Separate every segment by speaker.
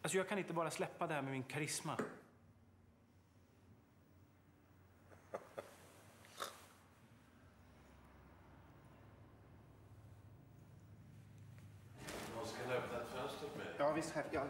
Speaker 1: Alltså jag kan inte bara släppa det här med min karisma.
Speaker 2: Någon ska öppna ett fönster med.
Speaker 3: Ja, visst. Jag...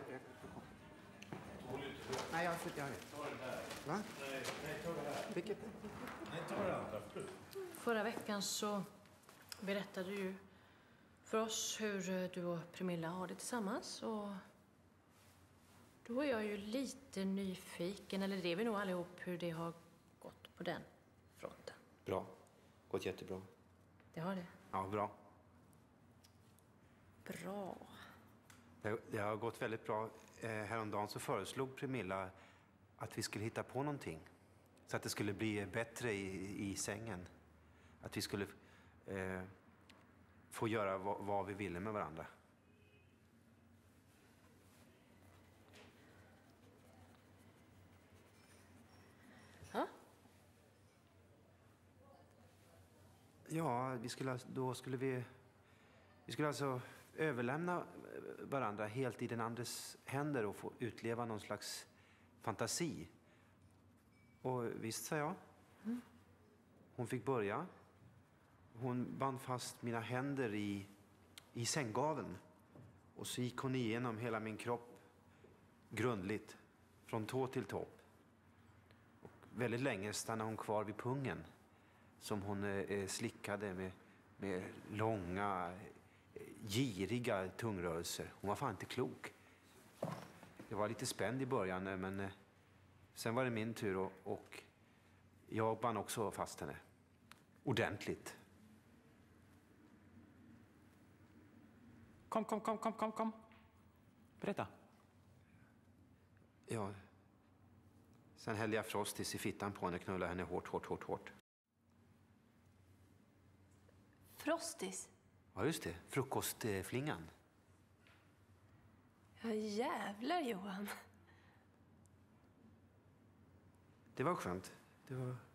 Speaker 3: Nej, jag vet.
Speaker 2: Ta det där.
Speaker 3: Va?
Speaker 2: Nej, ta det här.
Speaker 3: Vilket?
Speaker 2: Nej, ta det andra.
Speaker 4: Förra veckan så berättade du för oss hur du och Pramilla har det tillsammans. Och då är jag ju lite nyfiken, eller det är vi nog allihop, hur det har gått på den fronten.
Speaker 3: Bra. Gått jättebra.
Speaker 4: Det har det?
Speaker 3: Ja, bra.
Speaker 4: Bra.
Speaker 3: Det har gått väldigt bra. Häromdagen så föreslog Pramilla att vi skulle hitta på någonting. Så att det skulle bli bättre i sängen. Att vi skulle få göra vad vi ville med varandra.
Speaker 4: Ja?
Speaker 3: Ja, vi skulle alltså överlämna varandra helt i den andres händer och få utleva någon slags fantasi. Och visst, sa jag. Hon fick börja. Hon band fast mina händer i sänggaveln. Och så gick hon igenom hela min kropp grundligt, från tå till topp. Och väldigt länge stannade hon kvar vid pungen, som hon slickade med långa, giriga tungrörelser. Hon var fan inte klok. Jag var lite spänd i början, men sen var det min tur och jag band också fast henne. Ordentligt.
Speaker 1: Kom. Berätta.
Speaker 3: Ja. Sen hällde jag Frosties i fittan på henne och knullade henne hårt.
Speaker 5: Frosties?
Speaker 3: Ja, just det. Frukostflingan.
Speaker 5: Ja, jävlar, Johan.
Speaker 3: Det var skönt. Det var